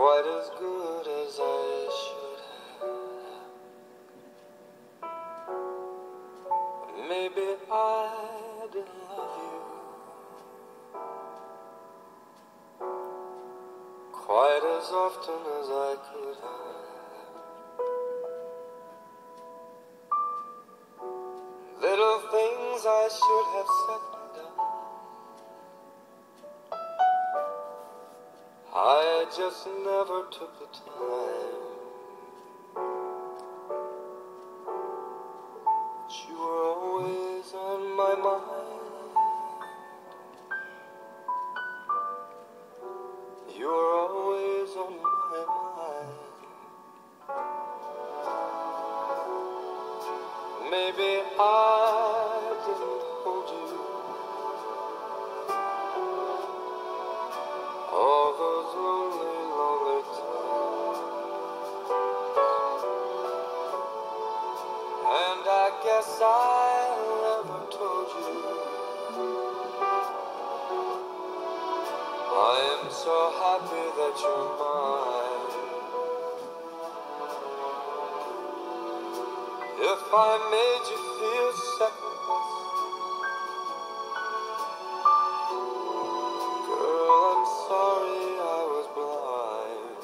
quite as good as I should have. Maybe I didn't love you quite as often as I could have. Little things I should have said and done, I just never took the time. But you were always on my mind. You were always on my mind. Maybe I didn't hold you all those lonely, lonely times. And I guess I never told you I am so happy that you're mine. If I made you feel second best, girl, I'm sorry I was blind.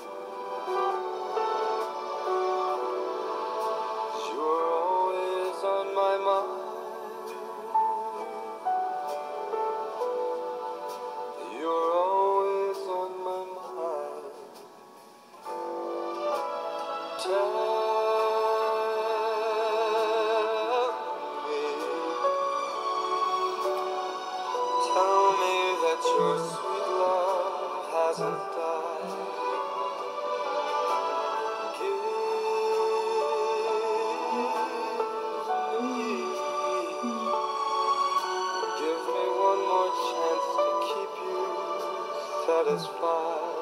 You were always on my mind. You were always on my mind. Tell me that your sweet love hasn't died. Give me one more chance to keep you satisfied.